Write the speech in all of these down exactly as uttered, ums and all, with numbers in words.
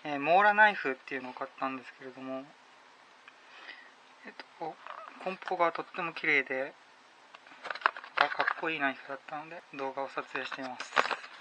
えー、モーラナイフっていうのを買ったんですけれども、えっと梱包がとっても綺麗でかっこいいナイフだったので動画を撮影しています。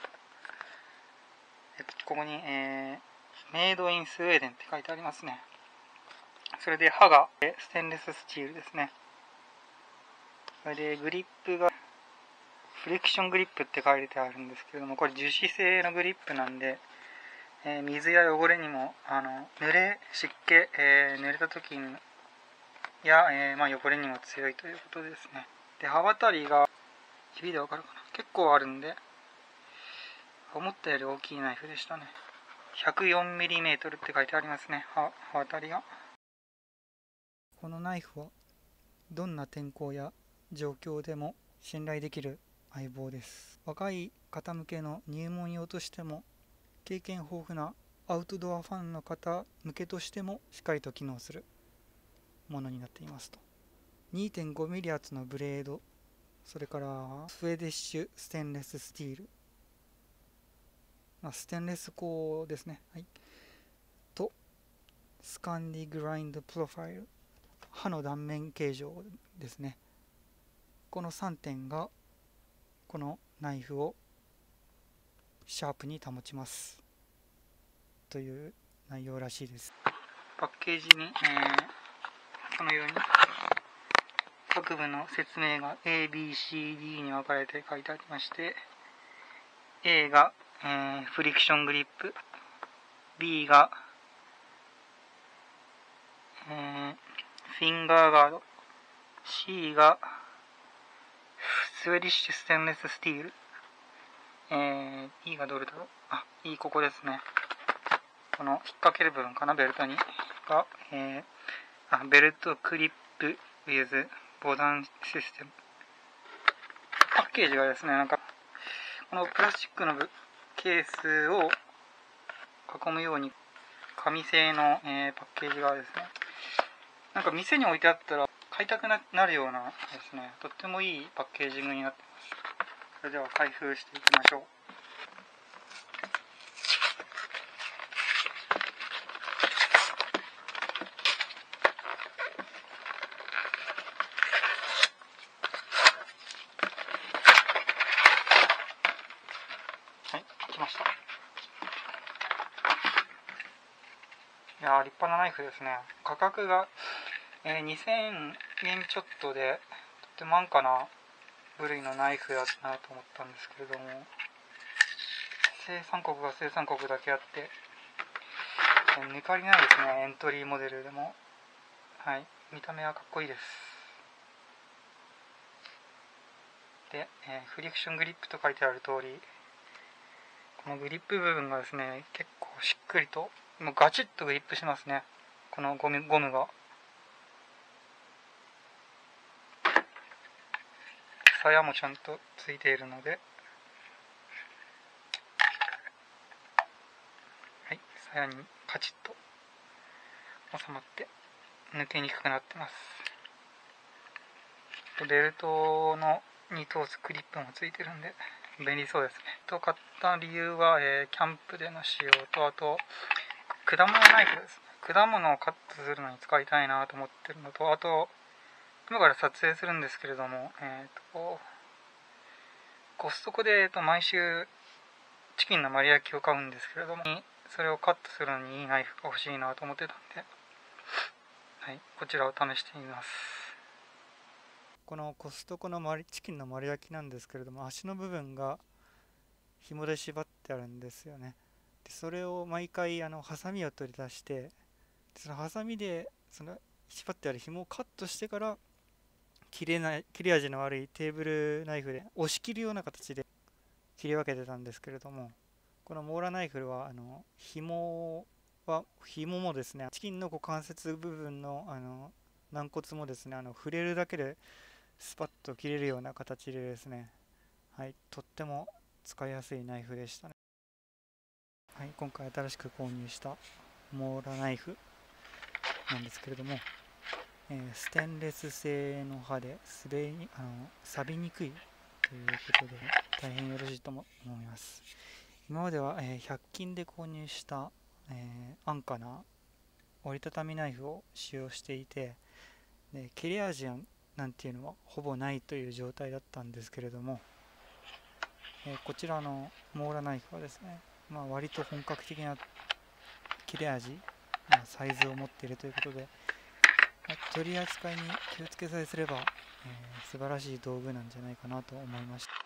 えっと、ここに、えー、メイドインスウェーデンって書いてありますね。それで刃がステンレススチールですね。それでグリップがフリクショングリップって書いてあるんですけれども、これ樹脂製のグリップなんで、えー、水や汚れにもあの濡れ湿気、えー、濡れた時にや、えーまあ、汚れにも強いということですね。で刃渡りが指でわかるかな、結構あるんで思ったより大きいナイフでしたね。 ひゃくよんミリメートル って書いてありますね、刃渡りが。このナイフはどんな天候や状況でも信頼できる相棒です。若い方向けの入門用としても、経験豊富なアウトドアファンの方向けとしてもしっかりと機能するものになっていますと。 にてんごミリ 厚のブレード、それからスウェーディッシュステンレススティール、まあ、ステンレス鋼ですね、はい、とスカンディグラインドプロファイル、刃の断面形状ですね。このさんてんがこのナイフをシャープに保ちますという内容らしいです。パッケージに、えー、このように各部の説明が エービーシーディー に分かれて書いてありまして、 A が、えー、フリクショングリップ、 B が、えー、フィンガーガード、 C がスウェディッシュステンレススティール、えー、E がどれだろう、あ、E ここですね。この引っ掛ける部分かな、ベルトにが、えー、あベルトクリップ with ボタンシステム。パッケージがですね、なんかこのプラスチックのケースを囲むように紙製の、えー、パッケージがですね、なんか店に置いてあったら買いたくなるようなですね、とってもいいパッケージングになっています。それでは開封していきましょう。はい、開きました。いやー、立派なナイフですね。価格が、えー、にせんえんちょっとでとっても安価な部類のナイフだなと思ったんですけれども、生産国が生産国だけあって抜かりないですね。エントリーモデルでも、はい、見た目はかっこいいです。で、えー、フリクショングリップと書いてある通り、このグリップ部分がですね、結構しっくりともうガチッとグリップしますね、このゴム、ゴムが。鞘もちゃんとついているので、はい、鞘にカチッと収まって抜けにくくなってます。ベルトのに通すクリップもついてるんで便利そうですね。と買った理由は、えー、キャンプでの使用と、あと果物ナイフですね。果物をカットするのに使いたいなと思ってるのと、あと今から撮影するんですけれども、えー、とコストコで、えー、と毎週チキンの丸焼きを買うんですけれども、それをカットするのにいいナイフが欲しいなと思ってたんで、はい、こちらを試してみます。このコストコのチキンの丸焼きなんですけれども、足の部分が紐で縛ってあるんですよね。でそれを毎回あのハサミを取り出して、そのハサミでその縛ってある紐をカットしてから切れない切れ味の悪いテーブルナイフで押し切るような形で切り分けてたんですけれども、このモーラナイフはあの紐は紐もですね、チキンの股関節部分のあの軟骨もですね、あの触れるだけでスパッと切れるような形でですね、はい、とっても使いやすいナイフでしたね。はい、今回新しく購入したモーラナイフなんですけれども、えー、ステンレス製の刃で滑りにあの錆びにくいということで大変よろしいとも思います。今までは、えー、ひゃく均で購入したえー安価な折りたたみナイフを使用していて、で切れ味なんていうのはほぼないという状態だったんですけれども、えーこちらのモーラナイフはですね、まあ、割と本格的な切れ味、まあ、サイズを持っているということで、まあ取り扱いに気をつけさえすれば、えー素晴らしい道具なんじゃないかなと思いました。